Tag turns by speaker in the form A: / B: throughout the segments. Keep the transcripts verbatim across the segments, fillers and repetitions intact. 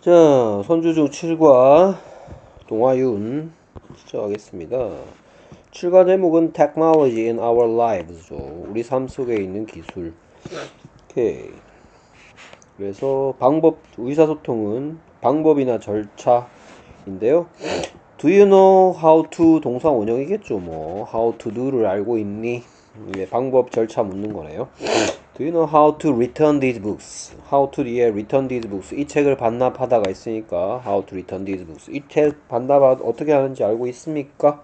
A: 자, 선주중 칠과 동화윤 시작하겠습니다. 칠과 제목은 Technology in Our Lives죠. 우리 삶 속에 있는 기술. 오케이. 그래서 방법, 의사소통은 방법이나 절차인데요. Do you know how to 동사 원형이겠죠. 뭐 how to do를 알고 있니? 이게 방법 절차 묻는 거네요. Do you know how to return these books? How to 뒤에 return these books. 이 책을 반납하다가 있으니까 how to return these books. 이 책 반납 어떻게 하는지 알고 있습니까?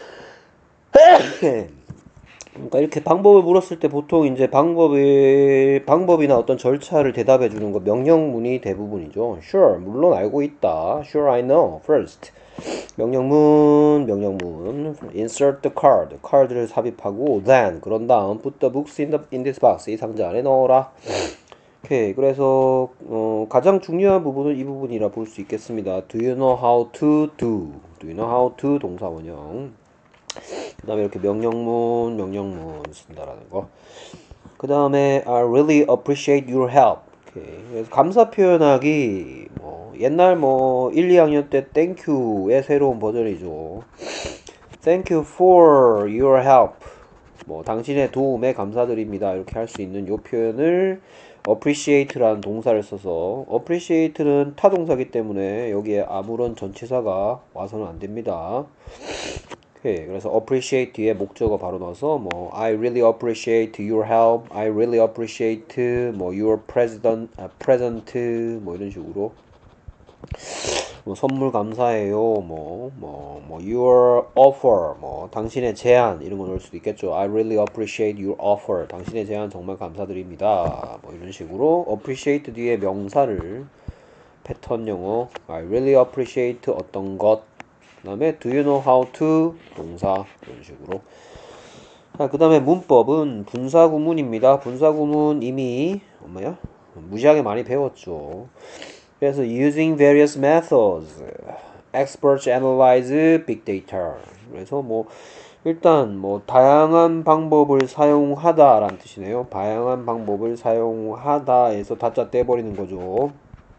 A: 그러니까 이렇게 방법을 물었을 때 보통 이제 방법의 방법이나 어떤 절차를 대답해 주는 거 명령문이 대부분이죠. Sure, 물론 알고 있다. Sure, I know. First. 명령문, 명령문. Insert the card. 카드를 삽입하고 then 그런 다음 put the books in, the, in this box. 이 상자 안에 넣어라. 오케이. 그래서 어, 가장 중요한 부분은 이 부분이라 볼 수 있겠습니다. Do you know how to do? Do you know how to 동사 원형. 그 다음에 이렇게 명령문, 명령문 쓴다라는 거. 그 다음에 I really appreciate your help. 오케이. 그래서 감사 표현하기 뭐 옛날 뭐 일, 이 학년 때 thank you의 새로운 버전이죠. Thank you for your help. 뭐 당신의 도움에 감사드립니다. 이렇게 할 수 있는 요 표현을 appreciate라는 동사를 써서 appreciate는 타동사기 때문에 여기에 아무런 전치사가 와서는 안 됩니다. 오케이. 그래서 appreciate 뒤에 목적어 바로 넣어서 뭐 I really appreciate your help. I really appreciate 뭐 your president, 아, present 뭐 이런 식으로 뭐 선물 감사해요. 뭐 뭐 뭐 your offer 뭐 당신의 제안 이런 거 넣을 수도 있겠죠. I really appreciate your offer. 당신의 제안 정말 감사드립니다. 뭐 이런 식으로 appreciate 뒤에 명사를 패턴 영어 I really appreciate 어떤 것. 그 다음에 do you know how to 동사 이런 식으로. 자, 그 다음에 문법은 분사구문입니다. 분사구문 이미 엄마야 무지하게 많이 배웠죠. 그래서 using various methods, experts analyze big data. 그래서 뭐 일단 뭐 다양한 방법을 사용하다라는 뜻이네요. 다양한 방법을 사용하다에서 다짜 떼버리는 거죠.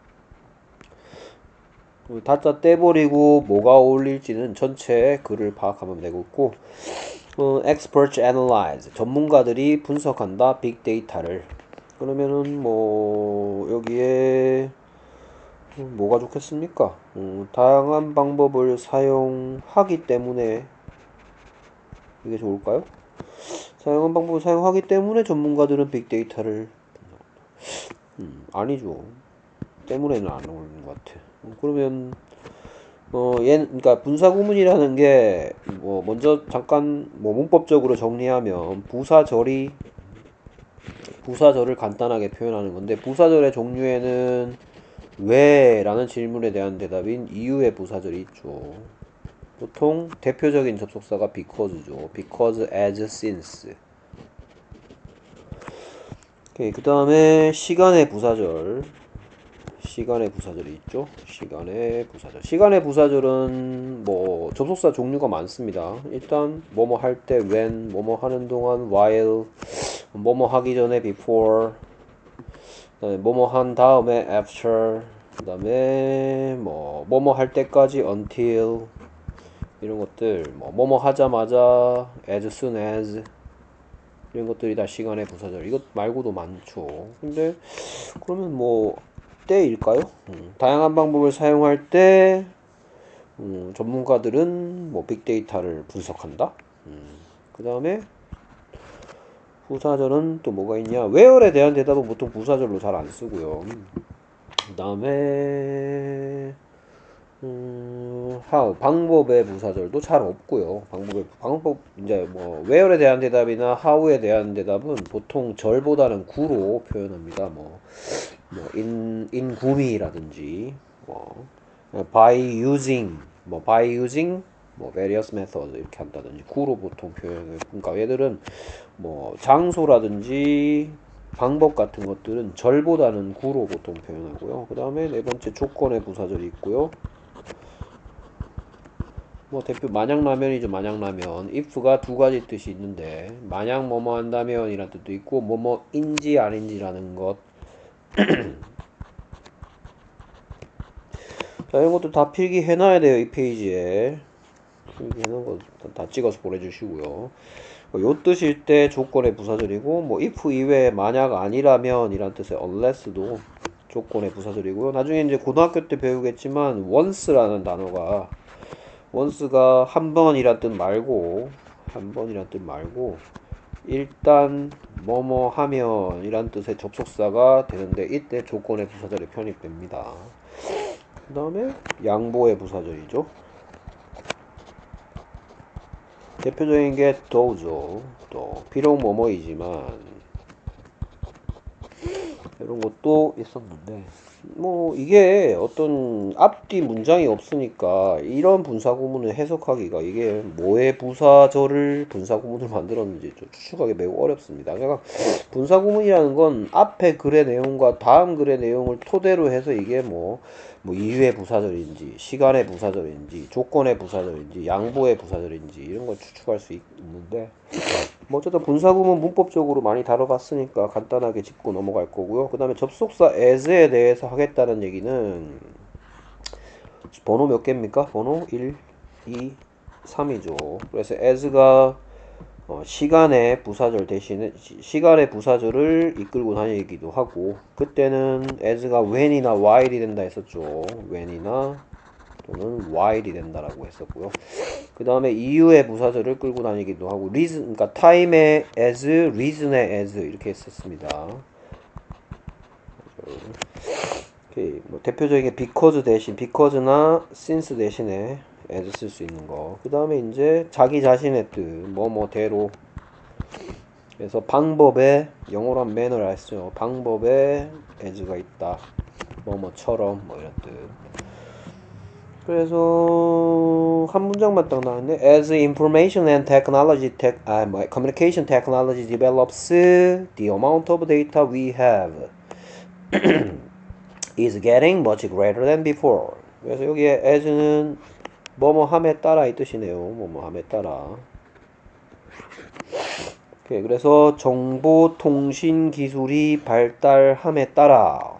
A: 다짜 떼버리고 뭐가 어울릴지는 전체 글을 파악하면 되겠고 어, experts analyze 전문가들이 분석한다 빅 데이터를. 그러면은 뭐 여기에 뭐가 좋겠습니까? 음, 다양한 방법을 사용하기 때문에 이게 좋을까요? 다양한 방법을 사용하기 때문에 전문가들은 빅데이터를 음, 아니죠. 때문에는 안 어울리는 것 같아. 그러면 어, 얘, 그러니까 분사구문이라는 게 뭐 먼저 잠깐 뭐 문법적으로 정리하면 부사절이 부사절을 간단하게 표현하는 건데 부사절의 종류에는 왜? 라는 질문에 대한 대답인 이유의 부사절이 있죠. 보통 대표적인 접속사가 because죠. because, as, since. 오케이, 그 다음에 시간의 부사절. 시간의 부사절이 있죠. 시간의 부사절. 시간의 부사절은 뭐 접속사 종류가 많습니다. 일단 뭐뭐 할 때 when, 뭐뭐 하는 동안 while, 뭐뭐 하기 전에 before, 뭐뭐 한 다음에 after, 그 다음에 뭐 뭐뭐 할 때까지 until 이런 것들, 뭐 뭐뭐 하자마자 as soon as 이런 것들이 다 시간의 부사절. 이것 말고도 많죠. 근데 그러면 뭐 때일까요? 음, 다양한 방법을 사용할 때 음, 전문가들은 뭐 빅데이터를 분석한다. 음, 그 다음에 부사절은 또 뭐가 있냐? where에 대한 대답은 보통 부사절로 잘 안 쓰고요. 그 다음에 음, how 방법의 부사절도 잘 없고요. 방법의 방법 이제 뭐 where에 대한 대답이나 how에 대한 대답은 보통 절보다는 구로 표현합니다. 뭐, 뭐 in in 구미라든지 뭐 by using 뭐 by using 뭐 various methods 이렇게 한다든지 구로 보통 표현을. 그러니까 얘들은 뭐 장소라든지 방법 같은 것들은 절보다는 구로 보통 표현하고요. 그 다음에 네 번째 조건의 부사절이 있고요. 뭐 대표 만약라면이죠. 만약라면 if가 두 가지 뜻이 있는데 만약 뭐뭐 한다면 이란 뜻도 있고 뭐뭐인지 아닌지라는 것 자, 이런 것도 다 필기 해놔야 돼요. 이 페이지에 필기 해놓은 거 다 찍어서 보내주시고요. 요 뜻일 때 조건의 부사절이고, 뭐 if 이외에 만약 아니라면 이란 뜻의 unless도 조건의 부사절이고요. 나중에 이제 고등학교 때 배우겠지만 once라는 단어가 once가 한 번이란 뜻 말고 한 번이란 뜻 말고 일단 뭐뭐 하면 이란 뜻의 접속사가 되는데 이때 조건의 부사절이 편입됩니다. 그 다음에 양보의 부사절이죠. 대표적인 게 do죠. 또 비록 뭐뭐이지만 이런 것도 있었는데 뭐 이게 어떤 앞뒤 문장이 없으니까 이런 분사구문을 해석하기가 이게 뭐의 부사절을 분사구문을 만들었는지 좀 추측하기 매우 어렵습니다. 그러니까 분사구문이라는 건 앞에 글의 내용과 다음 글의 내용을 토대로 해서 이게 뭐, 뭐 이유의 부사절인지 시간의 부사절인지 조건의 부사절인지 양보의 부사절인지 이런 걸 추측할 수 있는데 뭐 어쨌든 분사구문 문법적으로 많이 다뤄봤으니까 간단하게 짚고 넘어갈 거고요. 그 다음에 접속사 as에 대해서 하겠다는 얘기는 번호 몇 개입니까? 번호 일, 이, 삼이죠. 그래서 as가 어, 시간의 부사절 대신에 시, 시간의 부사절을 이끌고 다니기도 하고 그때는 as가 when이나 while이 된다 했었죠. when이나 또는 while이 된다라고 했었고요. 그 다음에 이유의 부사절을 끌고 다니기도 하고 reason, 그러니까 time의 as, reason의 as 이렇게 했었습니다. 오케이. 뭐 대표적인 게 because 대신 because나 since 대신에 as 쓸 수 있는 거. 그 다음에 이제 자기 자신의 뜻, 뭐뭐대로. 그래서 방법에 영어로 하면 manner라 했죠. 방법에 as가 있다. 뭐뭐처럼 뭐 이런 뜻. 그래서 한 문장만 딱 나왔네. As information and technology, tech, 아, 뭐, communication technology develops, the amount of data we have is getting much greater than before. 그래서 여기에 as는 뭐뭐함에 따라 이 뜻이네요. 뭐뭐함에 따라. 오케이, 그래서 정보통신 기술이 발달함에 따라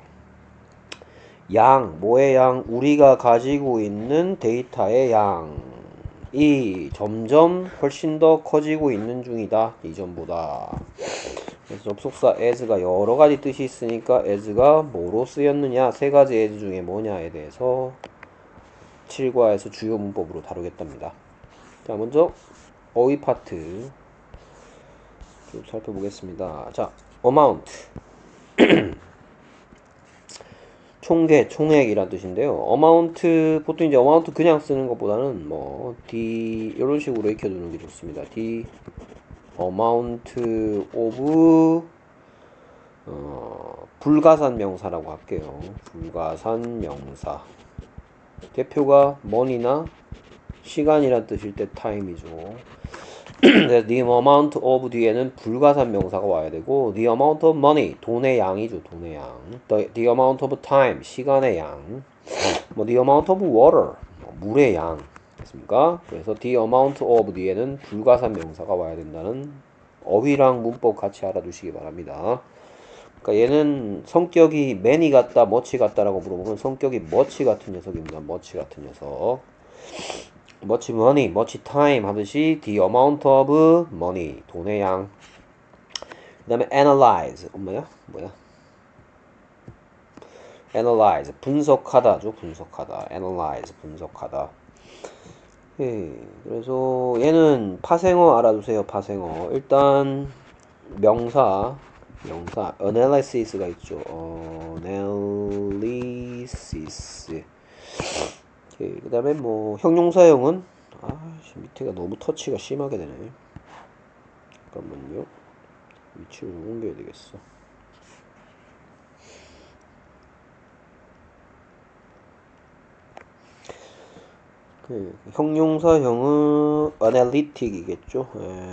A: 양, 뭐의 양? 우리가 가지고 있는 데이터의 양이 점점 훨씬 더 커지고 있는 중이다. 이전보다. 그래서 접속사 as가 여러 가지 뜻이 있으니까 as가 뭐로 쓰였느냐, 세 가지 as 중에 뭐냐에 대해서 칠과에서 주요 문법으로 다루겠답니다. 자, 먼저 어휘 파트 좀 살펴보겠습니다. 자, amount. 총계, 총액이란 뜻인데요. amount, 보통 이제 amount 그냥 쓰는 것보다는 뭐, the, 이런 식으로 익혀두는 게 좋습니다. the amount of, 어, 불가산 명사라고 할게요. 불가산 명사. 대표가 money나 시간이란 뜻일 때 time이죠. the amount of 뒤에는 불가산 명사가 와야 되고 the amount of money 돈의 양이죠. 돈의 양. the, the amount of time 시간의 양. 뭐 the amount of water 물의 양 됐습니까? 그래서 the amount of 뒤에는 불가산 명사가 와야 된다는 어휘랑 문법 같이 알아두시기 바랍니다. 그러니까 얘는 성격이 many 같다, much 같다라고 물어보면 성격이 much 같은 녀석입니다. much 같은 녀석. much money, much time 하듯이 the amount of money 돈의 양. 그 다음에 analyze 뭐야? 뭐야? analyze 분석하다죠. 분석하다. analyze 분석하다. 예, 그래서 얘는 파생어 알아두세요. 파생어. 일단 명사 명사 analysis가 있죠. analysis. 그 다음에 뭐 형용사형은 아 밑에가 너무 터치가 심하게 되네. 잠깐만요. 위치를 좀 옮겨야 되겠어. 그 형용사형은 analytic이겠죠.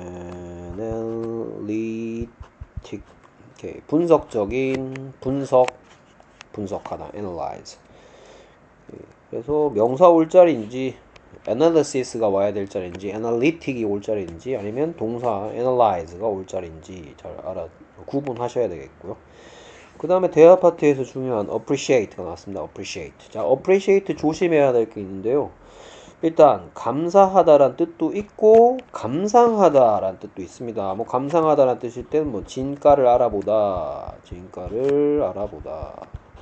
A: analytic. 오케이. 분석적인 분석 분석하다 analyze. 그래서 명사 올 자리인지 analysis가 와야 될 자리인지 analytic이 올 자리인지 아니면 동사 analyze가 올 자리인지 잘 알아 구분하셔야 되겠고요. 그 다음에 대화 파트에서 중요한 appreciate가 나왔습니다. appreciate. 자, appreciate 조심해야 될 게 있는데요. 일단 감사하다란 뜻도 있고 감상하다란 뜻도 있습니다. 뭐 감상하다란 뜻일 때는 뭐 진가를 알아보다, 진가를 알아보다.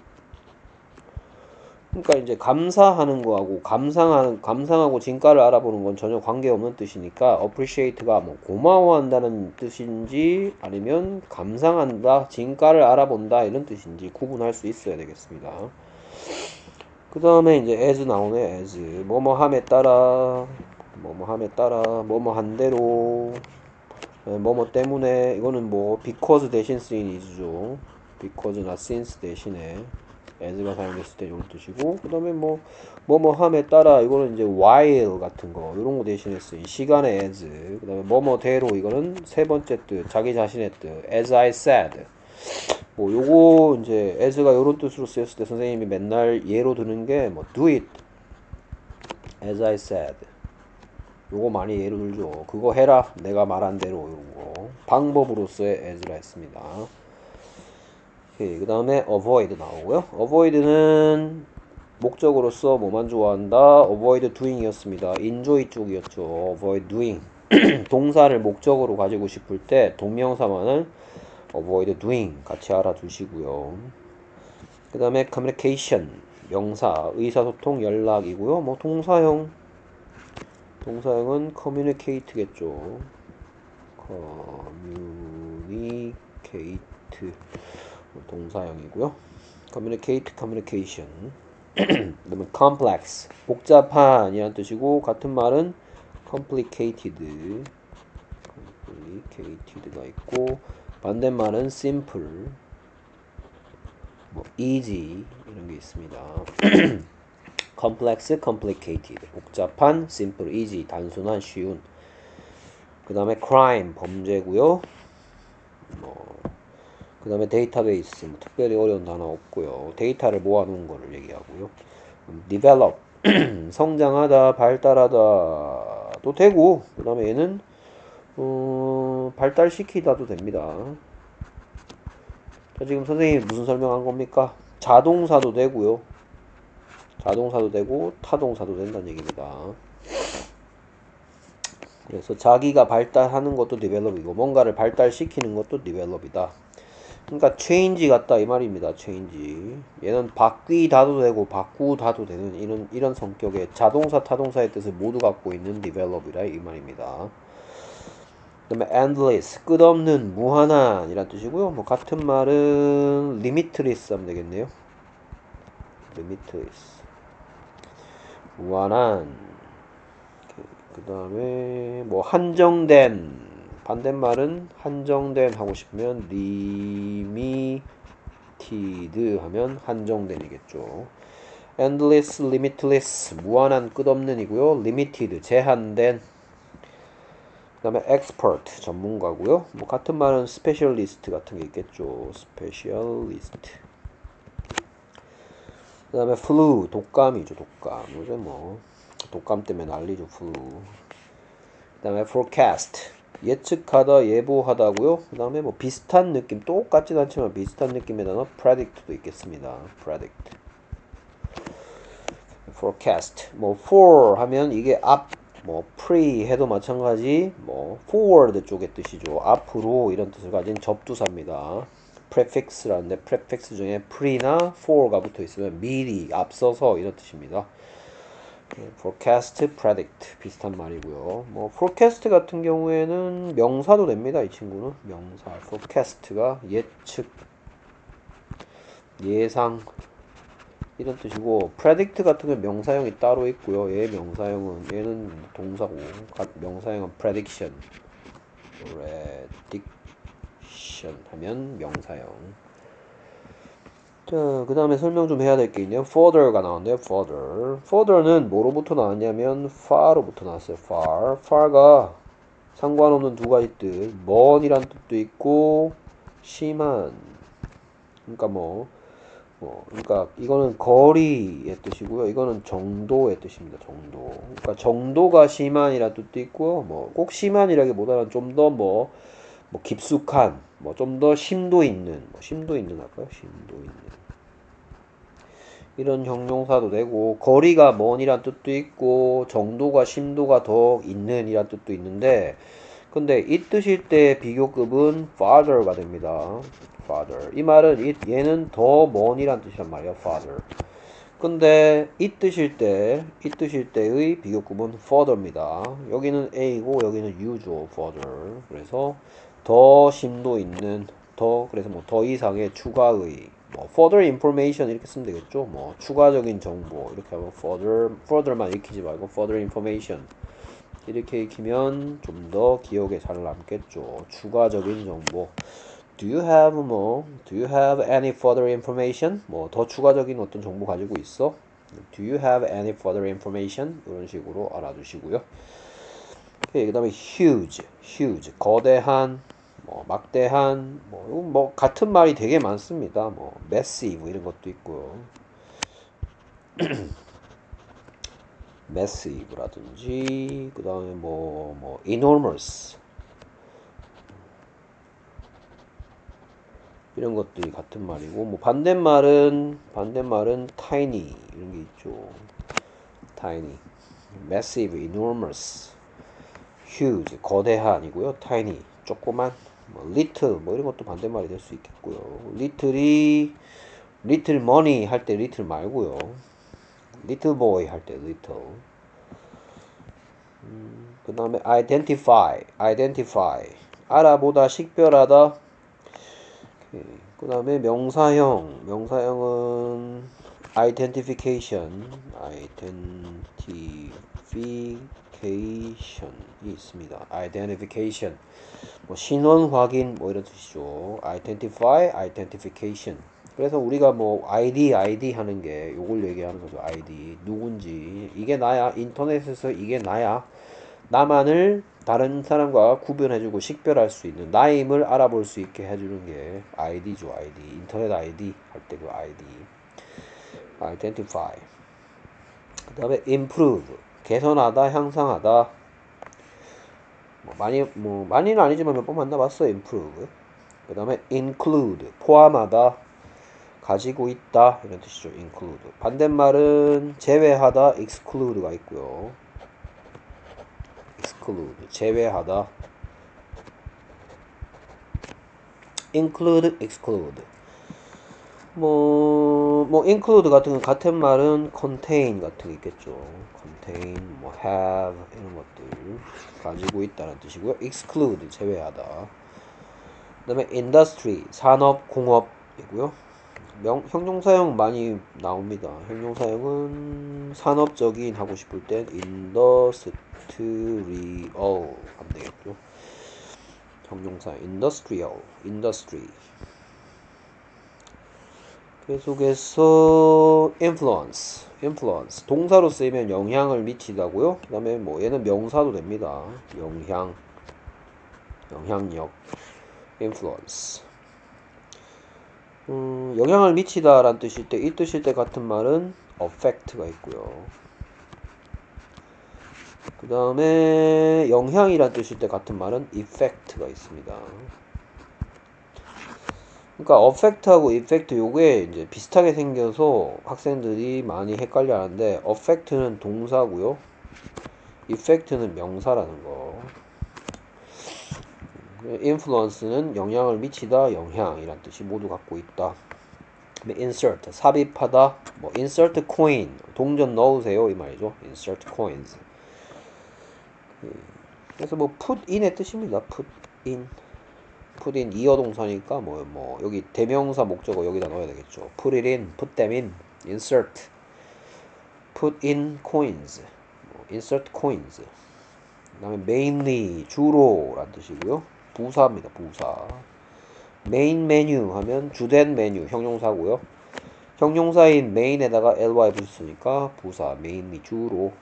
A: 그러니까 이제 감사하는 거하고 감상하는 감상하고 진가를 알아보는 건 전혀 관계없는 뜻이니까 appreciate가 뭐 고마워한다는 뜻인지 아니면 감상한다, 진가를 알아본다 이런 뜻인지 구분할 수 있어야 되겠습니다. 그 다음에 이제 as 나오네. as 뭐뭐함에 따라 뭐뭐함에 따라 뭐뭐한 대로 뭐뭐 때문에 이거는 뭐 because 대신 쓰인 is죠. because나 since 대신에 as가 사용됐을 때 이런 뜻이고, 그 다음에 뭐 뭐뭐함에 따라 이거는 이제 while 같은 거 이런 거 대신에 쓰인 시간의 as. 그 다음에 뭐뭐대로 이거는 세 번째 뜻, 자기 자신의 뜻, as I said. 뭐 요거 이제 as가 요런 뜻으로 쓰였을 때 선생님이 맨날 예로 드는 게 뭐 do it as I said. 요거 많이 예로 들죠. 그거 해라 내가 말한 대로. 요거 방법으로서의 as라 했습니다. 그 다음에 avoid 나오고요. avoid는 목적으로서 뭐만 좋아한다? avoid doing 이었습니다. enjoy 쪽이었죠. avoid doing. 동사를 목적으로 가지고 싶을 때 동명사만은 avoid doing 같이 알아두시고요. 그 다음에 communication 명사 의사소통 연락이고요. 뭐 동사형 동사형은 communicate겠죠. communicate 동사형이고요. communicate, communication. 그다음에 complex 복잡한이란 뜻이고 같은 말은 complicated, complicated가 있고 반대말은 simple, 뭐 easy 이런 게 있습니다. complex, complicated 복잡한, simple, easy 단순한, 쉬운. 그 다음에 crime 범죄고요. 뭐 그 다음에 데이터베이스 뭐 특별히 어려운 단어 없고요. 데이터를 모아놓은 거를 얘기하고요. develop 성장하다, 발달하다도 되고, 그 다음에 얘는 어, 발달시키다도 됩니다. 자, 지금 선생님이 무슨 설명한 겁니까? 자동사도 되고요. 자동사도 되고 타동사도 된다는 얘기입니다. 그래서 자기가 발달하는 것도 develop이고 뭔가를 발달시키는 것도 develop이다. 그러니까 change 같다 이 말입니다. change. 얘는 바뀌다도 되고 바꾸다도 되는 이런 이런 성격의 자동사 타동사의 뜻을 모두 갖고 있는 develop이라 이 말입니다. 그다음에 endless 끝없는 무한한 이란 뜻이고요. 뭐 같은 말은 limitless 하면 되겠네요. limitless 무한한. 그 다음에 뭐 한정된 반대말은 한정된 하고 싶으면 limited 하면 한정된이겠죠. endless, limitless 무한한 끝없는 이고요. limited 제한된. 그 다음에 expert 전문가고요. 뭐 같은 말은 specialist 같은 게 있겠죠. specialist. 그 다음에 flu 독감이죠. 독감. 요새 뭐 독감 때문에 난리죠. flu. 그 다음에 forecast 예측하다, 예보하다고요. 그 다음에 뭐 비슷한 느낌, 똑같진 않지만 비슷한 느낌의 단어 predict도 있겠습니다. predict. forecast. 뭐 for 하면 이게 앞, 뭐 pre 해도 마찬가지. 뭐 forward 쪽의 뜻이죠. 앞으로 이런 뜻을 가진 접두사입니다. prefix라는데 prefix 중에 pre나 for가 붙어 있으면 미리, 앞서서 이런 뜻입니다. forecast, predict 비슷한 말이고요. 뭐 forecast 같은 경우에는 명사도 됩니다. 이 친구는 명사. forecast가 예측, 예상 이런 뜻이고 predict 같은 건 명사형이 따로 있고요. 얘 명사형은 얘는 동사고 명사형은 prediction, prediction 하면 명사형. 자, 그 다음에 설명 좀 해야 될 게 있네요. further가 나왔네요. further. further는 뭐로부터 나왔냐면 far로부터 나왔어요. far. far가 상관없는 두 가지 뜻. 먼이란 뜻도 있고 심한. 그러니까 뭐, 뭐 그러니까 이거는 거리의 뜻이고요. 이거는 정도의 뜻입니다. 정도. 그러니까 정도가 심한이란 뜻도 있고요. 뭐 꼭 심한이라기보다는 좀 더 뭐 뭐 깊숙한, 뭐 좀 더 심도 있는, 뭐 심도 있는 할까요? 심도 있는. 이런 형용사도 되고, 거리가 먼이란 뜻도 있고, 정도가 심도가 더 있는 이란 뜻도 있는데, 근데 이 뜻일 때 비교급은 farther가 됩니다. farther. 이 말은 이, 얘는 더 먼이란 뜻이란 말이야, farther. 근데 이 뜻일 때, 이 뜻일 때의 비교급은 further입니다. 여기는 A고 여기는 U죠, further. 그래서 더 심도 있는, 더, 그래서 뭐 더 이상의 추가의, 뭐 further information 이렇게 쓰면 되겠죠. 뭐 추가적인 정보 이렇게 하면 further, further만 익히지 말고 further information 이렇게 익히면 좀 더 기억에 잘 남겠죠. 추가적인 정보. Do you have 뭐 Do you have any further information? 뭐 더 추가적인 어떤 정보 가지고 있어? Do you have any further information? 이런 식으로 알아두시고요. 오케이, 그다음에 huge, huge, 거대한, 뭐 막대한, 뭐, 뭐 같은 말이 되게 많습니다. 뭐 massive 이런 것도 있고요. massive라든지 그다음에 뭐, 뭐 enormous 이런 것들이 같은 말이고, 뭐 반대말은 반대말은 tiny 이런 게 있죠. tiny, massive, enormous, huge 거대한이고요. tiny 조그만, 뭐 little 뭐 이런 것도 반대말이 될 수 있겠고요. little이 little money 할 때 little 말고요. little boy 할 때 little. 음, 그 다음에 identify, identify 알아보다, 식별하다. 그 다음에 명사형, 명사형은 identification, identification이 있습니다. identification, 뭐 신원 확인 뭐 이런 뜻이죠. identify, identification. 그래서 우리가 뭐 아이디, 아이디 하는 게 요걸 얘기하는 거죠. 아이디, 누군지, 이게 나야, 인터넷에서 이게 나야, 나만을 다른 사람과 구별해주고 식별할 수 있는, 나임을 알아볼 수 있게 해주는 게 아이디죠. 아이디. 인터넷 아이디 할 때 그 아이디. identify. 그 다음에 improve. 개선하다, 향상하다. 뭐 많이, 뭐, 많이는 아니지만 몇 번 만나봤어, improve. 그 다음에 include. 포함하다, 가지고 있다. 이런 뜻이죠. include. 반대말은 제외하다, exclude가 있고요. exclude, 제외하다. include, exclude. 뭐, 뭐, include 같은 건 같은 말은 contain 같은 게 있겠죠. contain, 뭐, have, 이런 것들. 가지고 있다는 뜻이고요. exclude, 제외하다. 그 다음에 industry, 산업, 공업이고요. 명, 형용사형 많이 나옵니다. 형용사형은 산업적인 하고 싶을 땐 industrial 하면 되겠죠. 형용사 industrial, industry. 계속해서 influence, influence. 동사로 쓰이면 영향을 미치다고요. 그 다음에 뭐 얘는 명사도 됩니다. 영향, 영향력, influence. 음, 영향을 미치다 라는 뜻일 때, 이 뜻일 때 같은 말은 affect가 있고요. 그 다음에 영향이란 뜻일 때 같은 말은 effect가 있습니다. 그러니까 affect하고 effect 요게 이제 비슷하게 생겨서 학생들이 많이 헷갈려 하는데, affect는 동사고요. effect는 명사라는 거. influence는 영향을 미치다, 영향이란 뜻이 모두 갖고 있다. insert, 삽입하다, 뭐 insert coin, 동전 넣으세요 이 말이죠. insert coins. 그래서 뭐 put in의 뜻입니다. put in, put in 이어동사니까 뭐, 뭐 여기 대명사 목적어 여기다 넣어야 되겠죠. put it in, put them in, insert, put in coins, 뭐 insert coins. 그 다음에 mainly, 주로 라는 뜻이고요. 부사입니다. 부사. 메인 메뉴 하면 주된 메뉴, 형용사고요. 형용사인 main에다가 ly 붙였으니까 부사, mainly, 주로.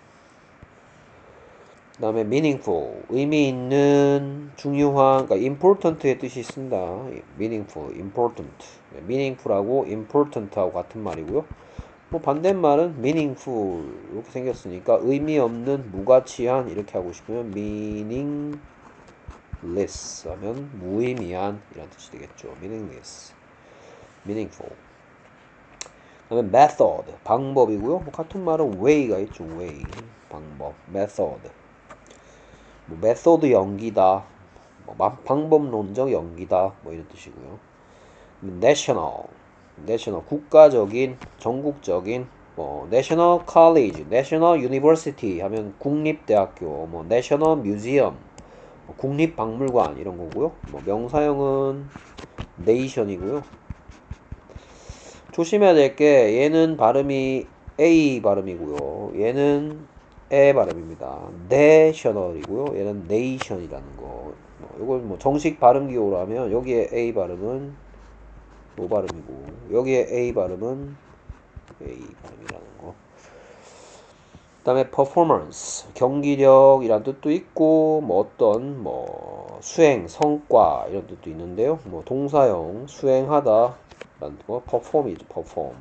A: 그 다음에 meaningful, 의미 있는, 중요한, 그러니까 important의 뜻이 있습니다. meaningful, important. meaningful하고 important하고 같은 말이고요. 뭐 반대말은 meaningful 이렇게 생겼으니까 의미 없는, 무가치한 이렇게 하고 싶으면 meaningful meaningless 하면 무의미한 이란 뜻이 되겠죠. meaningless, meaningful. 그다음에 method, 방법이고요. 뭐 같은 말은 way가 있죠. way, 방법, method. 뭐 method 연기다, 뭐 방법론적 연기다, 뭐 이런 뜻이고요. national, national 국가적인, 전국적인, 뭐 national college, national university 하면 국립대학교, 뭐 national museum, 뭐 국립박물관 이런 거고요. 뭐 명사형은 nation이고요. 조심해야 될 게 얘는 발음이 A 발음이고요. 얘는 에 발음입니다. national이고요. 얘는 nation이라는 거. 뭐 이걸 뭐 정식 발음 기호로 하면 여기에 A 발음은 O 발음이고 여기에 A 발음은 A 발음이라는 거. 그 다음에 performance, 경기력이란 뜻도 있고 뭐 어떤 뭐 수행, 성과 이런 뜻도 있는데요. 뭐 동사형 수행하다 라는 거 perform이죠. perform.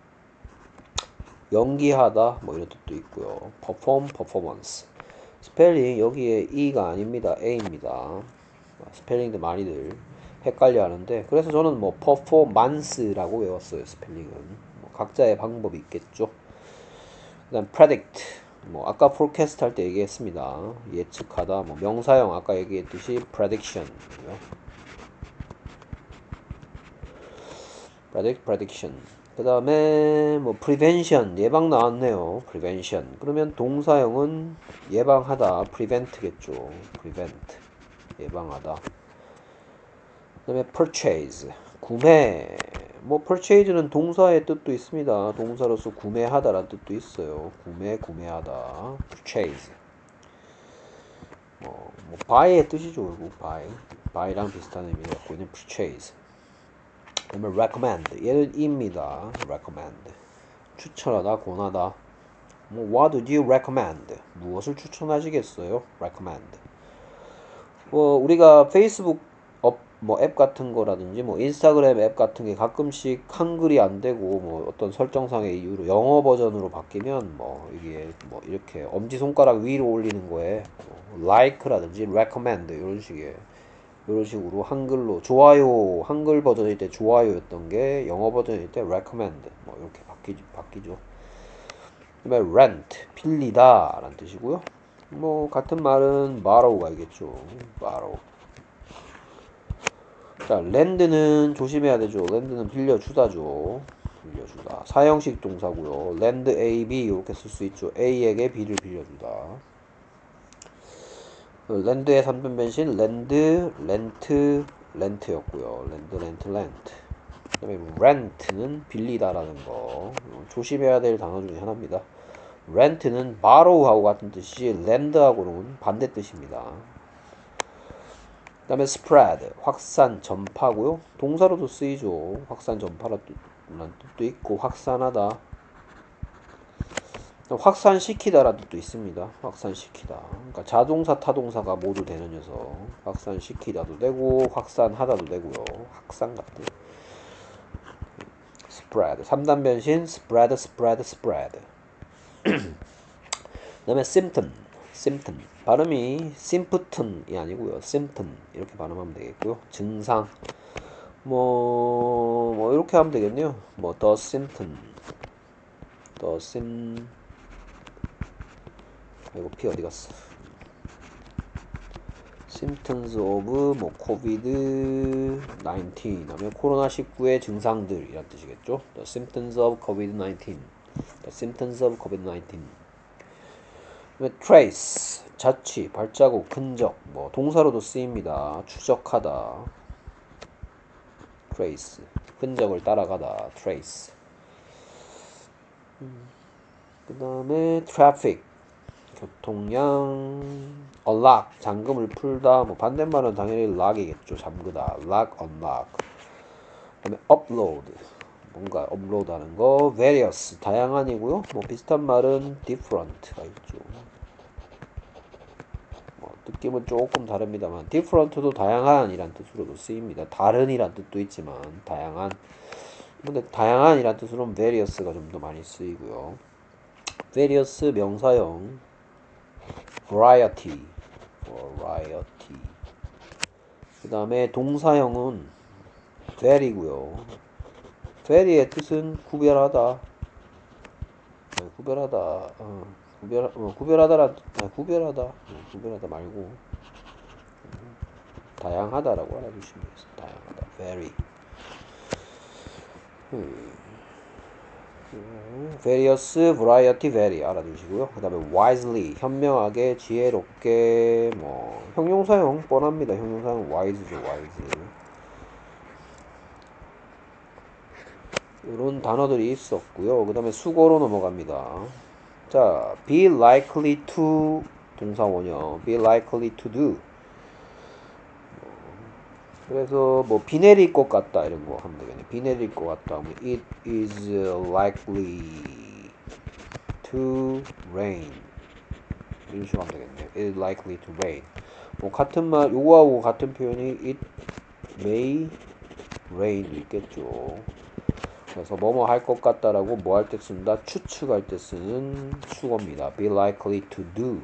A: 연기하다 뭐 이런 뜻도 있고요. perform, performance. 스펠링 여기에 E가 아닙니다. A입니다. 스펠링도 많이들 헷갈려 하는데 그래서 저는 뭐 performance라고 외웠어요. 스펠링은 뭐 각자의 방법이 있겠죠. 그 다음 predict, 뭐 아까 forecast 할 때 얘기했습니다. 예측하다, 뭐 명사형 아까 얘기했듯이 prediction, predict, prediction. 그 다음에 뭐 prevention, 예방 나왔네요. prevention. 그러면 동사형은 예방하다, prevent겠죠. prevent, 예방하다. 그 다음에 purchase, 구매. 뭐 purchase는 동사의 뜻도 있습니다. 동사로서 구매하다라는 뜻도 있어요. 구매, 구매하다. purchase. 뭐, 뭐 buy의 뜻이죠. 결국 buy. buy랑 비슷한 의미를 갖고 있는 purchase. 그다음에 recommend. 얘는 입니다. recommend. 추천하다, 권하다. 뭐 what would you recommend? 무엇을 추천하시겠어요? recommend. 뭐 우리가 페이스북 업, 뭐 앱 같은 거라든지 뭐 인스타그램 앱 같은 게 가끔씩 한글이 안 되고 뭐 어떤 설정상의 이유로 영어 버전으로 바뀌면 뭐 이게 뭐 이렇게 엄지손가락 위로 올리는 거에 뭐 like라든지 recommend 이런 식의 이런 식으로 한글로 좋아요 한글 버전일 때 좋아요였던 게 영어 버전일 때 recommend 뭐 이렇게 바뀌, 바뀌죠. 그다음에 rent 빌리다 라는 뜻이고요. 뭐 같은 말은 borrow가 있겠죠. borrow. 자, 렌드는 조심해야 되죠. 렌드는 빌려주다죠. 빌려주다. 사형식 동사고요. 렌드 A, B 이렇게 쓸 수 있죠. A에게 B를 빌려주다. 렌드의 삼 번 변신 렌드, 렌트, 렌트였고요. 렌드, 렌트, 렌트. 그 다음에 렌트는 빌리다라는 거. 조심해야 될 단어 중에 하나입니다. 렌트는 borrow하고 같은 뜻이 렌드하고는 반대 뜻입니다. 그 다음에 spread, 확산, 전파고요. 동사로도 쓰이죠. 확산, 전파라는 뜻도 있고 확산하다, 확산시키다라는 뜻도 있습니다. 확산시키다. 그러니까 자동사, 타동사가 모두 되는 녀석. 확산시키다도 되고 확산하다도 되고요. 확산 같은. spread, 삼 단 변신 spread, spread, spread. 그 다음에 symptom, symptom. 발음이 symptom이 아니고요. symptom 이렇게 발음하면 되겠고요. 증상. 뭐, 뭐 이렇게 하면 되겠네요. 뭐 the symptom, the sim. 이거 P 어디 갔어? symptoms of 뭐 코비드 나인틴 하면 코로나 십구의 증상들이란 뜻이겠죠. the symptoms of 코비드 나인틴, the symptoms of 코비드 나인틴. trace, 자취, 발자국, 흔적, 뭐 동사로도 쓰입니다. 추적하다, trace, 흔적을 따라가다, trace. 음. 그 다음에 traffic, 교통량, unlock, 잠금을 풀다, 뭐 반대말은 당연히 lock이겠죠. 잠그다, lock, unlock. 그 다음에 upload, 뭔가 업로드하는 거, various, 다양한이고요. 뭐 비슷한 말은 different가 있죠. 뭐 느낌은 조금 다릅니다만 different도 다양한이란 뜻으로도 쓰입니다. 다른이란 뜻도 있지만 다양한. 근데 다양한이란 뜻으로는 various가 좀 더 많이 쓰이고요. various 명사형 variety, variety. 그 다음에 동사형은 very고요. very의 뜻은 구별하다. 네, 구별하다. 어, 구별, 어, 구별하다라, 아, 구별하다. 어, 구별하다 말고 다양하다라고 알아두시면 되겠습니다. 다양하다. vary. 음, various, variety, vary 알아두시고요. 그 다음에 wisely, 현명하게, 지혜롭게, 뭐 형용사형 뻔합니다. 형용사형 wise죠, wise. 이런 단어들이 있었고요. 그 다음에 수고로 넘어갑니다. 자, be likely to 동사원형, be likely to do. 그래서 뭐 비 내릴 것 같다 이런 거 하면 되겠네. 비 내릴 것 같다 하면 it is likely to rain 이런 식으로 하면 되겠네. it is likely to rain. 뭐 같은 말 요거하고 같은 표현이 it may rain도 있겠죠. 그래서 뭐뭐 할 것 같다라고 뭐 할 때 쓴다? 추측할 때 쓰는 수거입니다. be likely to do.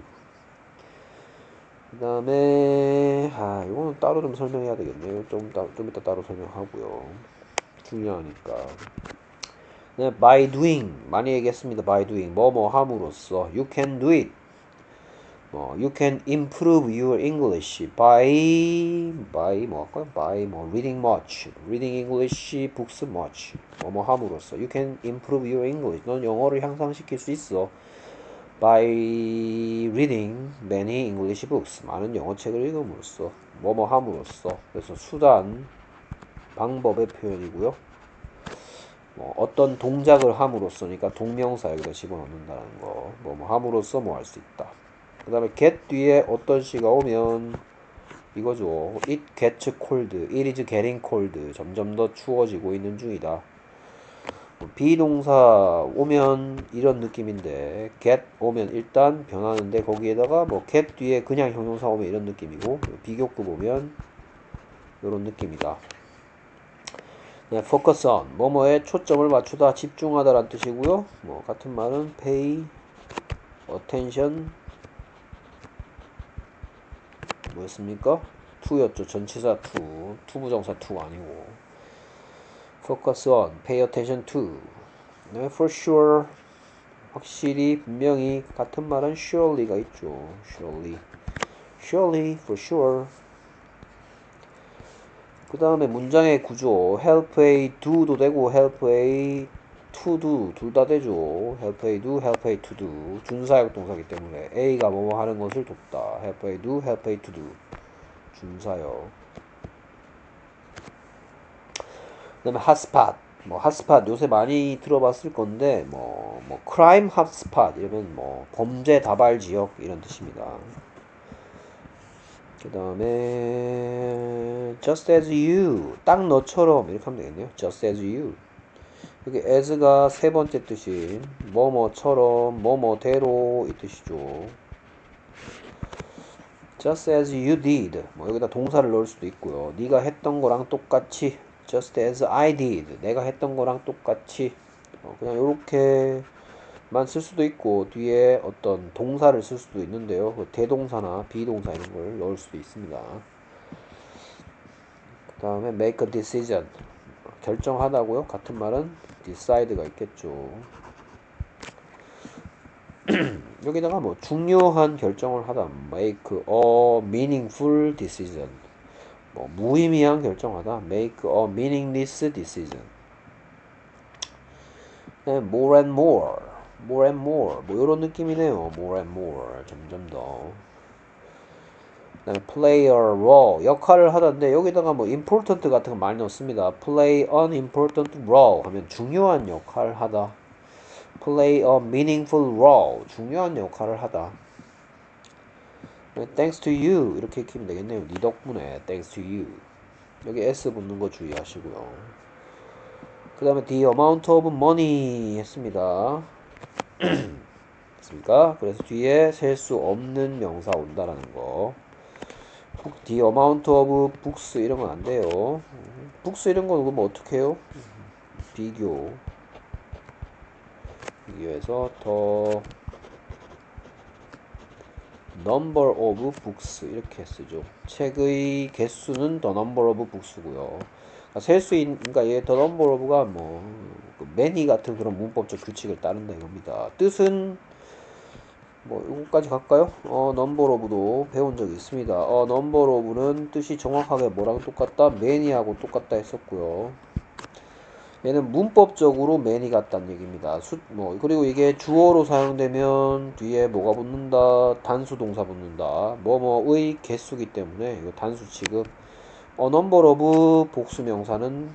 A: 그 다음에 아 이거는 따로 좀 설명해야 되겠네요. 좀, 따, 좀 이따 따로 설명하고요. 중요하니까. 네, by doing 많이 얘기했습니다. by doing 뭐뭐 함으로써 you can do it. 뭐 you can improve your English by by 뭐 할까요? by 뭐 reading much, reading English books much. 뭐뭐 함으로써 you can improve your English. 넌 영어를 향상시킬 수 있어. by reading many English books. 많은 영어책을 읽음으로써 뭐뭐 함으로써. 그래서 수단, 방법의 표현이고요. 뭐 어떤 동작을 함으로써니까 동명사 여기다 집어넣는다는 거. 뭐뭐 함으로써 뭐 할 수 있다. 그 다음에 get 뒤에 어떤 시가 오면 이거죠. It gets cold. It is getting cold. 점점 더 추워지고 있는 중이다. 비동사 오면 이런 느낌인데 get 오면 일단 변하는데 거기에다가 뭐 get 뒤에 그냥 형용사 오면 이런 느낌이고 비교급 보면 이런 느낌이다. 네, focus on 뭐뭐에 초점을 맞추다 집중하다라는 뜻이고요. 뭐 같은 말은 pay attention 뭐였습니까? to였죠. 전치사 to 투부정사 to 아니고 focus on pay attention to 네, for sure 확실히 분명히 같은 말은 surely가 있죠. surely surely for sure. 그 다음에 문장의 구조 help A do도 되고 help A to do 둘 다 되죠. help A do, help A to do 준사역 동사기 때문에 A가 뭐뭐 하는 것을 돕다. help A do, help A to do 준사역. 그 다음에 hotspot 뭐 핫스팟 요새 많이 들어봤을 건데 뭐, 뭐 crime hotspot 이러면 뭐 범죄 다발 지역 이런 뜻입니다. 그 다음에 just as you 딱 너처럼 이렇게 하면 되겠네요. just as you 여기 as가 세 번째 뜻인 뭐뭐처럼 뭐뭐대로 이 뜻이죠. just as you did 뭐 여기다 동사를 넣을 수도 있고요. 네가 했던 거랑 똑같이 just as I did 내가 했던 거랑 똑같이 어, 그냥 요렇게만 쓸 수도 있고 뒤에 어떤 동사를 쓸 수도 있는데요. 대동사나 비동사 이런 걸 넣을 수도 있습니다. 그 다음에 make a decision 결정하다고요. 같은 말은 decide가 있겠죠. 여기다가 뭐 중요한 결정을 하다 make a meaningful decision 뭐 무의미한 결정하다 make a meaningless decision. 네, more and more more and more 뭐 이런 느낌이네요. more and more 점점 더. 그다음에 play a role 역할을 하던데 여기다가 뭐 important 같은 거 많이 넣습니다. play an important role 하면 중요한 역할을 하다. play a meaningful role 중요한 역할을 하다. thanks to you 이렇게 익히면 되겠네요. 네 덕분에 thanks to you 여기 s 붙는 거 주의하시고요. 그 다음에 the amount of money 했습니다. 됐습니까? 그래서 뒤에 셀 수 없는 명사 온다라는 거. the amount of books 이런 건 안 돼요. books 이런 건 그러면 어떻게 해요? 비교 비교해서 더 number of books 이렇게 쓰죠. 책의 개수는 the number of books고요. 그러니까 셀 수 있는, 그러니까 얘 the number of가 뭐 many 같은 그런 문법적 규칙을 따른다 이겁니다. 뜻은 뭐 이거까지 갈까요? 어 number of도 배운 적이 있습니다. 어 number of는 뜻이 정확하게 뭐랑 똑같다? many하고 똑같다 했었고요. 얘는 문법적으로 many 같다는 얘기입니다. 수, 뭐, 그리고 이게 주어로 사용되면 뒤에 뭐가 붙는다? 단수 동사 붙는다. 뭐뭐의 개수기 때문에 이거 단수 취급. A number of 복수 명사는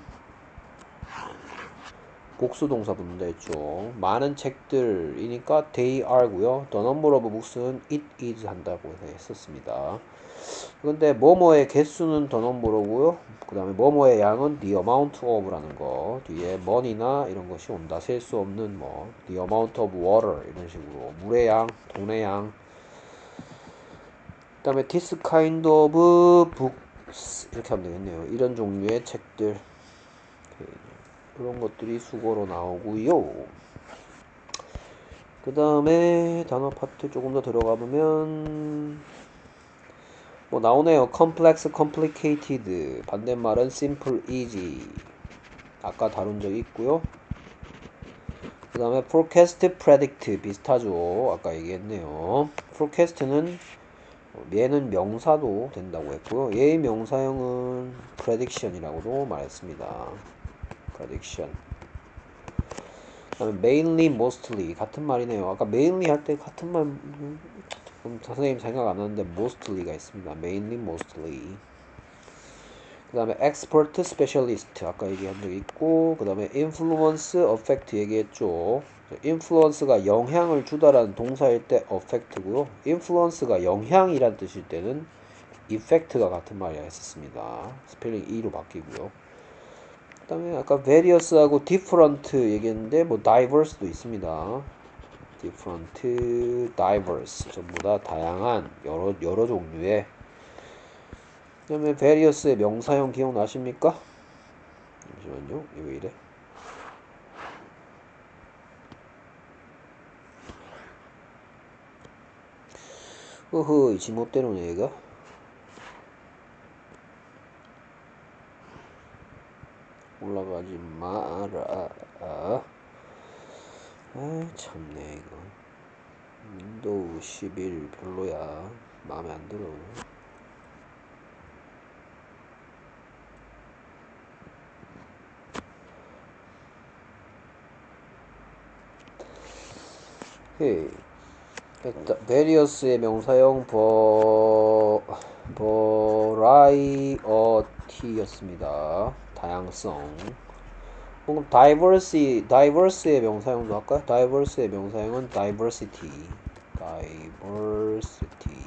A: 복수 동사 붙는다 했죠. 많은 책들이니까 they are고요. The number of books는 it is 한다고 했었습니다. 근데 뭐뭐의 개수는 the number of고요. 그 다음에 뭐뭐의 양은 the amount of라는 거. 뒤에 money나 이런 것이 온다. 셀 수 없는 뭐 the amount of water 이런 식으로 물의 양, 돈의 양. 그 다음에 this kind of books 이렇게 하면 되겠네요. 이런 종류의 책들. 그런 것들이 수거로 나오고요. 그 다음에 단어 파트 조금 더 들어가 보면 뭐 나오네요. complex, complicated. 반대말은 simple, easy. 아까 다룬 적이 있고요. 그 다음에 forecast, predict 비슷하죠. 아까 얘기했네요. forecast는 얘는 명사도 된다고 했고요. 얘의 명사형은 prediction이라고도 말했습니다. prediction. 그 다음에 mainly, mostly 같은 말이네요. 아까 mainly 할 때 같은 말 음, 선생님 생각 안 하는데 mostly가 있습니다. mainly, mostly. 그 다음에 expert, specialist 아까 얘기한 적 있고 그 다음에 influence, affect 얘기했죠. influence가 영향을 주다라는 동사일 때 affect고요. influence가 영향이란 뜻일 때는 effect가 같은 말이라 했었습니다. 스펠링 E로 바뀌고요. 그 다음에 아까 various하고 different 얘기했는데 뭐 diverse도 있습니다. different, diverse 전부 다 다양한 여러 여러 종류의. 그 다음에 various의 명사형 기억나십니까? 잠시만요. 이거 왜 이래? 어허, 지멋대로네 얘가. 올라가지 마라. 아, 참네 이거. 윈도우 십일 별로야. 마음에 안 들어. 헤이. various의 명사형 버 variety였습니다. 다양성. 그럼 diverse, diverse의 명사형도 할까요? diverse의 명사형은 diversity. diversity.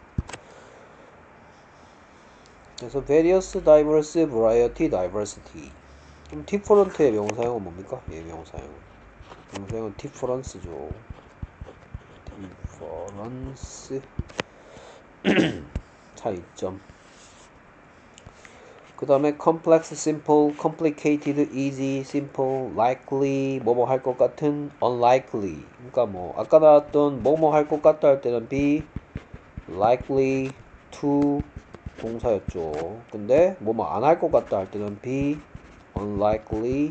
A: 그래서 various, diverse, variety, diversity. 그럼 different의 명사형은 뭡니까? 예, 명사형. 명사형은 difference죠. difference. 차이점. 그 다음에 complex, simple, complicated, easy, simple, likely, 뭐뭐 할 것 같은, unlikely. 그러니까 뭐 아까 나왔던 뭐뭐 할 것 같다 할 때는 be likely to 동사였죠. 근데 뭐뭐 안 할 것 같다 할 때는 be unlikely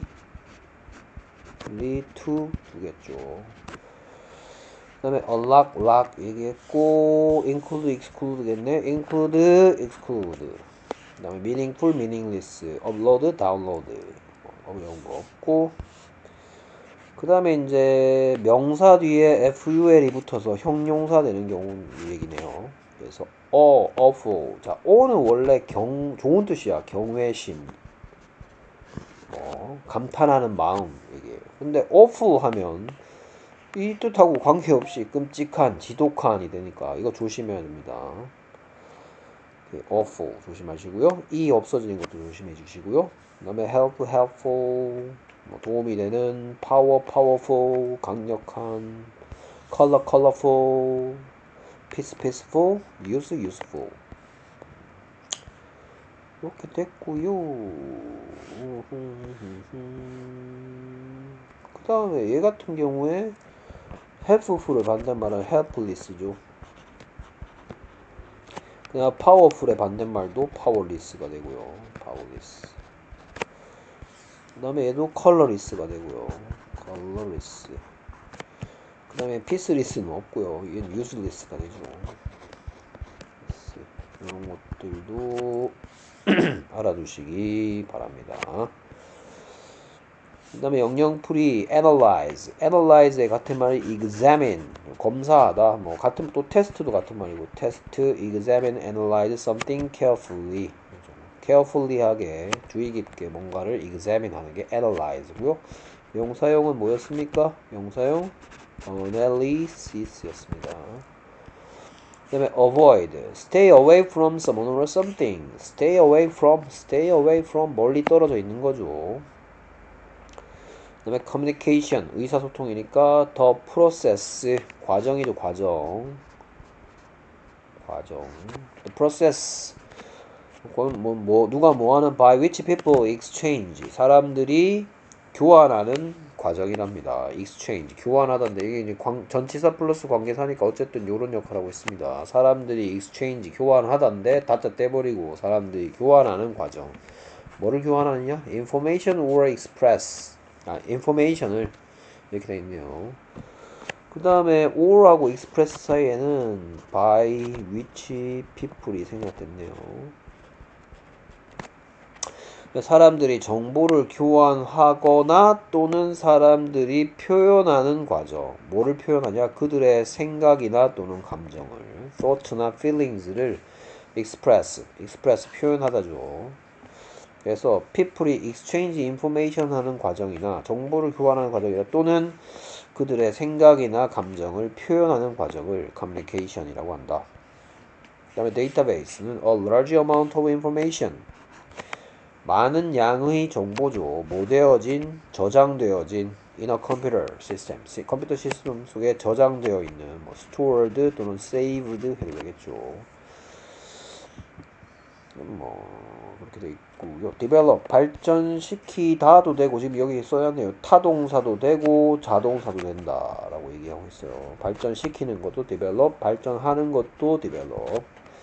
A: to 두겠죠. 그 다음에 unlock, lock 얘기했고 include, exclude겠네. include, exclude. 그 다음에 meaningful, meaningless, upload, download 어려운 거 없고 그 다음에 이제 명사 뒤에 ful이 붙어서 형용사 되는 경우 얘기네요. 그래서 어, awful. 자, 어는 원래 경, 좋은 뜻이야. 경외심. 어, 감탄하는 마음 얘기예요. 근데 awful 하면 이 뜻하고 관계없이 끔찍한, 지독한이 되니까 이거 조심해야 됩니다. awful 조심하시고요. 이 없어지는 것도 조심해 주시고요. 그 다음에 help, helpful 뭐 도움이 되는 power, powerful 강력한 color, colorful peace, peaceful use, useful 이렇게 됐고요. 그 다음에 얘 같은 경우에 helpful을 반대말은 helpless죠. 그냥 powerful의 반대말도 powerless가 되고요. powerless. 그 다음에 얘도 colorless가 되고요. colorless. 그 다음에 piece-less는 없고요. 얘는 useless가 되죠. 이런 것들도 알아두시기 바랍니다. 그 다음에 영영풀이 analyze, analyze의 같은 말이 examine, 검사하다. 뭐 같은 또 테스트도 같은 말이고 test, examine, analyze something carefully, carefully하게 주의 깊게 뭔가를 examine 하는 게 analyze고요. 용사용은 뭐였습니까? 용사용 analysis였습니다. 그 다음에 avoid, stay away from someone or something. stay away from, stay away from 멀리 떨어져 있는 거죠. 그 다음에 communication, 의사소통이니까 the process, 과정이죠. 과정 과정 the process, 뭐, 뭐 누가 뭐하는 by which people exchange, 사람들이 교환하는 과정이랍니다. exchange, 교환하던데 이게 이제 광, 전치사 플러스 관계사니까 어쨌든 요런 역할을 하고 있습니다. 사람들이 exchange, 교환하던데 다짜 떼버리고 사람들이 교환하는 과정. 뭐를 교환하느냐? information or express, 아, information을 이렇게 되어 있네요. 그 다음에 or하고 express 사이에는 by which people이 생략됐네요. 사람들이 정보를 교환하거나 또는 사람들이 표현하는 과정. 뭐를 표현하냐? 그들의 생각이나 또는 감정을, thought나 feelings를 express, express 표현하다죠. 그래서 people이 exchange information 하는 과정이나 정보를 교환하는 과정이나 또는 그들의 생각이나 감정을 표현하는 과정을 communication이라고 한다. 그 다음에 database는 a large amount of information, 많은 양의 정보죠. 모되어진, 저장되어진 in a computer system, 컴퓨터 시스템 속에 저장되어 있는 뭐 stored 또는 saved 해도 되겠죠. 뭐 그렇게 돼 있고요. develop, 발전시키다도 되고, 지금 여기 써야하네요. 타동사도 되고 자동사도 된다라고 얘기하고 있어요. 발전시키는 것도 develop, 발전하는 것도 develop.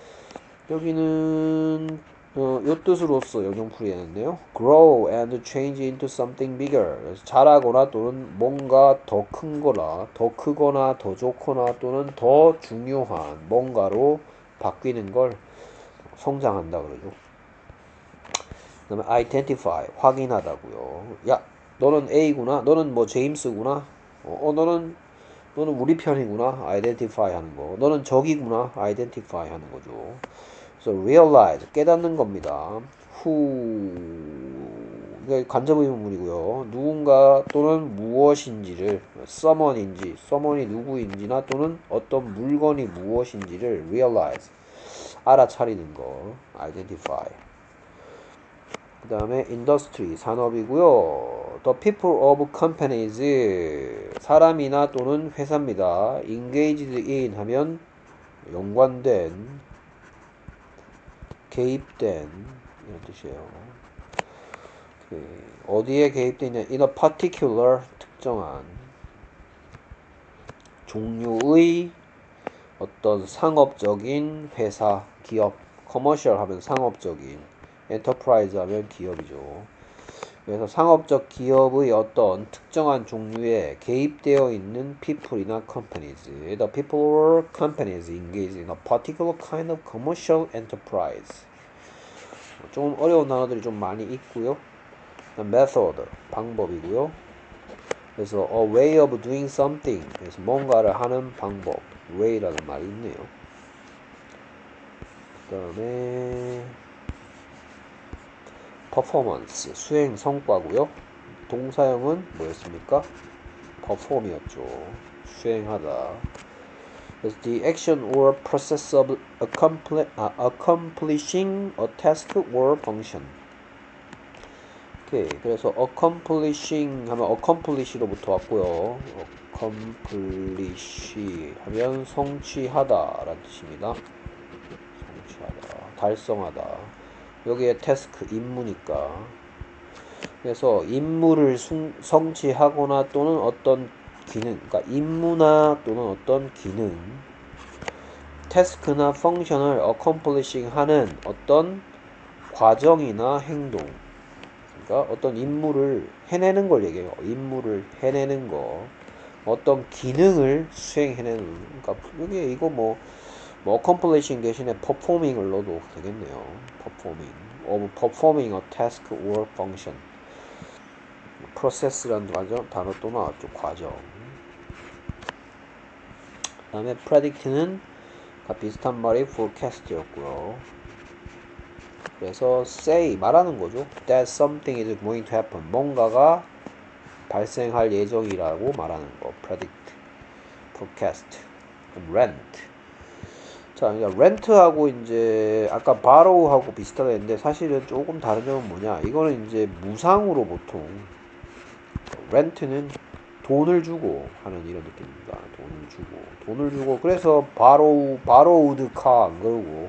A: 여기는 어, 요 뜻으로서 영영풀이 했는데요. grow and change into something bigger. 그래서 자라거나 또는 뭔가 더 큰 거나 더 크거나 더 좋거나 또는 더 중요한 뭔가로 바뀌는 걸 성장한다 그러죠. 그 다음에 identify, 확인하다고요. 야, 너는 A구나. 너는 뭐 제임스구나. 어, 어 너는 너는 우리 편이구나. identify 하는 거. 너는 적이구나. identify 하는 거죠. 그래서 realize, 깨닫는 겁니다. who, 이게 간접의문문이고요. 누군가 또는 무엇인지를, someone인지, someone이 누구인지나 또는 어떤 물건이 무엇인지를 realize, 알아차리는 거, identify. 그 다음에 industry, 산업이고요. the people of companies, 사람이나 또는 회사입니다. engaged in 하면 연관된, 개입된 이런 뜻이에요. 어디에 개입되어 있냐? in a particular, 특정한 종류의 어떤 상업적인 회사, 기업, commercial 하면 상업적인, enterprise 하면 기업이죠. 그래서 상업적 기업의 어떤 특정한 종류에 개입되어 있는 people이나 companies. The people or companies engage in a particular kind of commercial enterprise. 좀 어려운 단어들이 좀 많이 있고요. method, 방법이고요. 그래서 a way of doing something, 그래서 뭔가를 하는 방법, way라는 말이 있네요. 그 다음에 performance, 수행 성과고요. 동사형은 뭐였습니까? perform이었죠. 수행하다. 그래서 the action or process of accompli, uh, accomplishing a task or function. 오케이. 그래서 accomplishing 하면 accomplish로부터 왔고요. accomplish 하면 성취하다 라는 뜻입니다. 성취하다, 달성하다. 여기에 task, 임무니까. 그래서 임무를 숭, 성취하거나 또는 어떤 기능, 그러니까 임무나 또는 어떤 기능, 태스크나 펑션을 accomplishing 하는 어떤 과정이나 행동, 그러니까 어떤 임무를 해내는 걸 얘기해요. 임무를 해내는 거, 어떤 기능을 수행해내는, 그러니까 여기 이거 뭐, 뭐 accomplishing 대신에 performing을 넣어도 되겠네요. performing, of performing a task or function. process라는 과정, 단어 또 나왔죠. 과정. 그 다음에 predict는 비슷한 말이 forecast였고요. 그래서 say 말하는 거죠. That something is going to happen. 뭔가가 발생할 예정이라고 말하는 거. predict, forecast, rent. 자, 그러니까 rent하고 이제 아까 borrow하고 비슷하다 했는데 사실은 조금 다른 점은 뭐냐? 이거는 이제 무상으로 보통 rent는 돈을 주고 하는 이런 느낌입니다. 돈을 주고 돈을 주고 그래서 borrow, borrowed car 안 그러고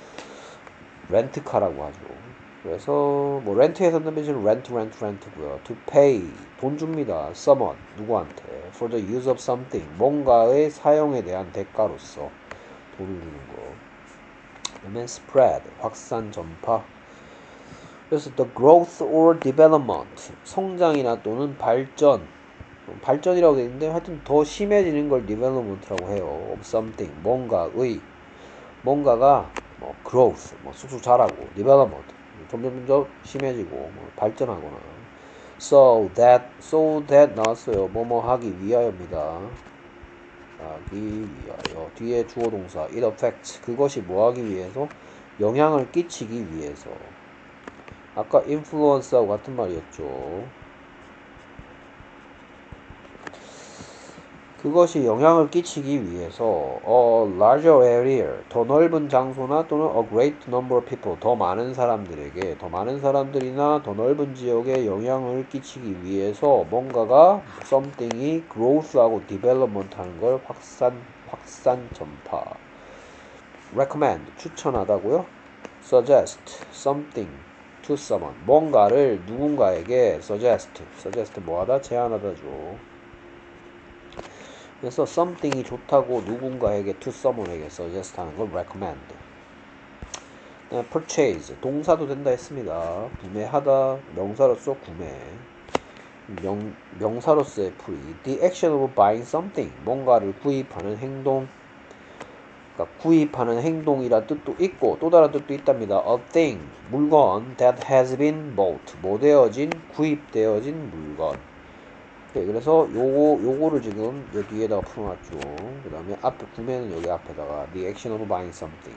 A: 렌트카라고 하죠. 그래서 뭐 렌트에서 쓰면 렌트 렌트 렌트고요. to pay 돈 줍니다. someone 누구한테 for the use of something 뭔가의 사용에 대한 대가로서 돈을 주는 거. 그다음에 spread 확산 전파. 그래서 the growth or development 성장이나 또는 발전 발전이라고 되어 있는데 하여튼 더 심해지는 걸 development라고 해요. of something 뭔가의 뭔가가 뭐 growth 뭐 쑥쑥 자라고 development 점점 점점 심해지고 뭐 발전하거나 so that so that 나왔어요. 뭐뭐 하기 위하여입니다. 하기 위하여 뒤에 주어 동사 it affects 그것이 뭐 하기 위해서 영향을 끼치기 위해서 아까 influence하고 같은 말이었죠. 그것이 영향을 끼치기 위해서 a larger area, 더 넓은 장소나 또는 a great number of people, 더 많은 사람들에게, 더 많은 사람들이나 더 넓은 지역에 영향을 끼치기 위해서 뭔가가 something이 growth하고 development 하는 걸 확산, 확산 전파. recommend, 추천하다고요? suggest, something to someone, 뭔가를 누군가에게 suggest, suggest 뭐하다? 제안하다죠. 그래서 something이 좋다고 누군가에게 to someone에게 suggest 하는 걸 recommend. 네, purchase 동사도 된다 했습니다. 구매하다 명사로서 구매. 명, 명사로서의 풀이 the action of buying something 뭔가를 구입하는 행동. 그러니까 구입하는 행동이라 뜻도 있고 또 다른 뜻도 있답니다. a thing 물건 that has been bought 뭐 되어진 구입되어진 물건. 네, 그래서 요거 요거를 지금 여기에다가 풀어놨죠. 그 다음에 앞에 구매는 여기 앞에다가 the action of buying something.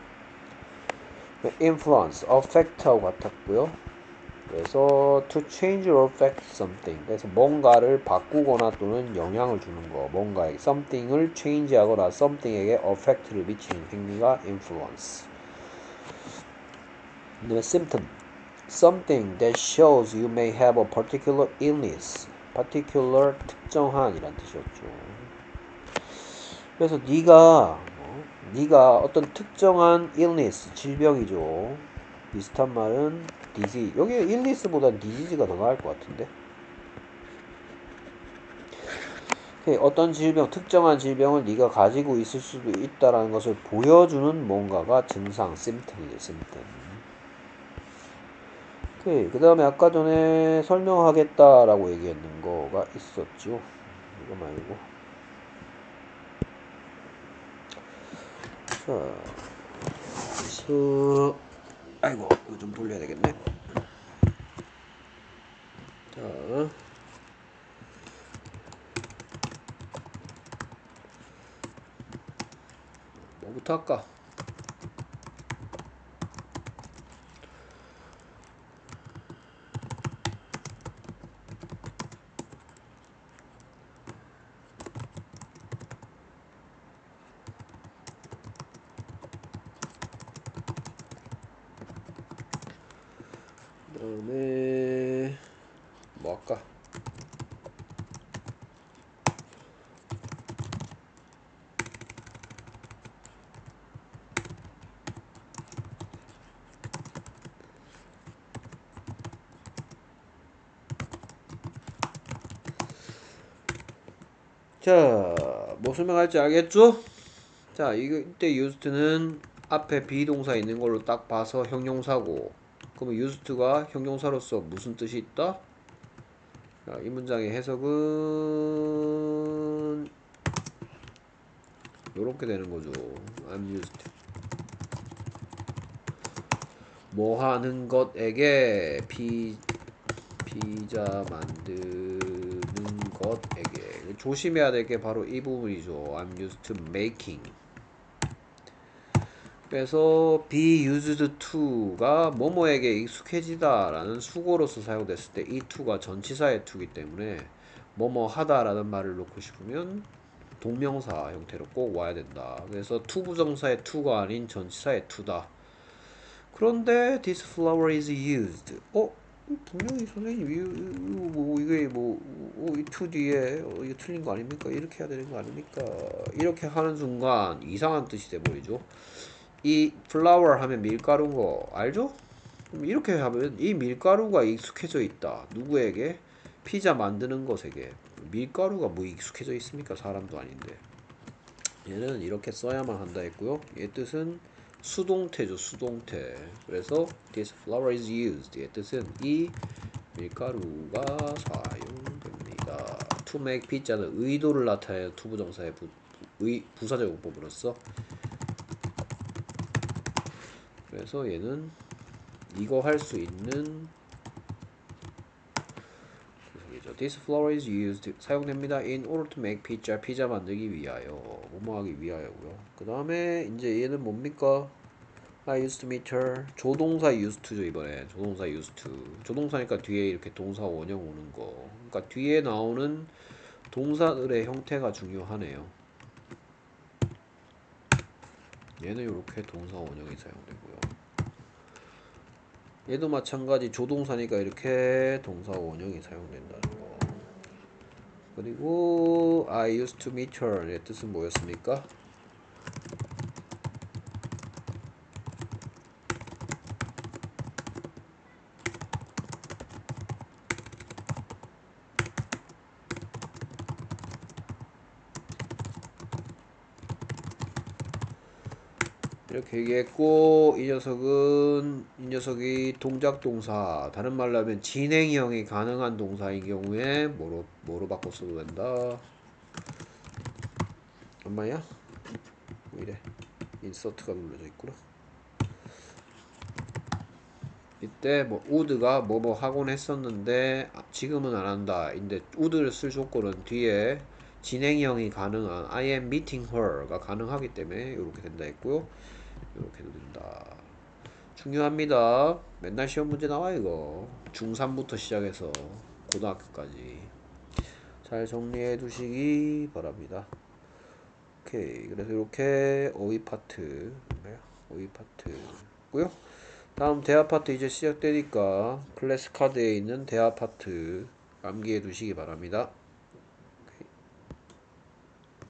A: influence, affect하고 같았고요. 그래서 to change or affect something. 그래서 뭔가를 바꾸거나 또는 영향을 주는 거, 뭔가에게 something을 change하거나 something에게 affect를 미치는 행위가 influence. 그다음에 symptom, something that shows you may have a particular illness. particular 특정한 이란 뜻이었죠. 그래서 네가 어, 네가 어떤 특정한 illness 질병이죠. 비슷한 말은 disease. 여기 illness보다 disease가 더 나을 것 같은데. 어떤 질병, 특정한 질병을 네가 가지고 있을 수도 있다라는 것을 보여주는 뭔가가 증상, symptom이죠, symptom. 오케이. 그 다음에 아까 전에 설명하겠다라고 얘기했는 거가 있었죠. 이거 말고. 자, 그래서, 아이고, 이거 좀 돌려야 되겠네. 자, 뭐부터 할까? 그 다음에 뭐 할까? 자, 뭐 설명할지 알겠죠? 자, 이거 이때 used는 앞에 비동사 있는 걸로 딱 봐서 형용사고, 그러면 used가 형용사로서 무슨 뜻이 있다? 자, 이 문장의 해석은 요렇게 되는 거죠. I'm used. 뭐 하는 것에게 피, 피자 만드는 것에게 조심해야 될 게 바로 이 부분이죠. I'm used to making. 그래서 be used to가 뭐뭐에게 익숙해지다 라는 수고로서 사용됐을 때 이 to가 전치사의 to이기 때문에 뭐뭐 하다 라는 말을 놓고 싶으면 동명사 형태로 꼭 와야 된다. 그래서 to 부정사의 to가 아닌 전치사의 to다. 그런데 this flower is used. 어? 분명히 선생님 이, 뭐 이게 뭐 이 to 뒤에 어, 이거 틀린 거 아닙니까? 이렇게 해야 되는 거 아닙니까? 이렇게 하는 순간 이상한 뜻이 돼버리죠. 이 flour 하면 밀가루인 거 알죠? 그럼 이렇게 하면 이 밀가루가 익숙해져 있다. 누구에게? 피자 만드는 것에게. 밀가루가 뭐 익숙해져 있습니까? 사람도 아닌데. 얘는 이렇게 써야만 한다 했고요. 얘 뜻은 수동태죠. 수동태. 그래서 this flour is used. 얘 뜻은 이 밀가루가 사용됩니다. to make pizza는 의도를 나타내는 to 부정사의 부, 의, 부사적용법으로서. 그래서 얘는 이거 할 수 있는 구석이죠. This flour is used 사용됩니다. In order to make pizza 피자 만들기 위하여 뭐뭐 하기 위하여고요. 그 다음에 이제 얘는 뭡니까? I used to meet her. 조동사 used to죠. 이번에 조동사 used to. 조동사니까 뒤에 이렇게 동사 원형 오는 거. 그러니까 뒤에 나오는 동사들의 형태가 중요하네요. 얘는 이렇게 동사 원형이 사용되고요. 얘도 마찬가지 조동사니까 이렇게 동사 원형이 사용된다는 거. 그리고 I used to meet her의 뜻은 뭐였습니까? 이렇게 얘기했고, 이 녀석은 이 녀석이 동작 동사, 다른 말로 하면 진행형이 가능한 동사인 경우에 뭐로 뭐로 바꿔 써도 된다. 엄마야? 뭐 이래? 인서트가 눌러져 있구나. 이때 뭐 would가 뭐뭐 하곤 했었는데 지금은 안 한다. 근데 would를 쓸 조건은 뒤에 진행형이 가능한 I am meeting her가 가능하기 때문에 이렇게 된다 했고요. 이렇게도 된다. 중요합니다. 맨날 시험 문제 나와 이거. 중삼부터 시작해서 고등학교까지 잘 정리해 두시기 바랍니다. 오케이. 그래서 이렇게 어휘 파트, 어휘 파트고요. 다음 대화 파트 이제 시작되니까 클래스 카드에 있는 대화 파트 암기해 두시기 바랍니다.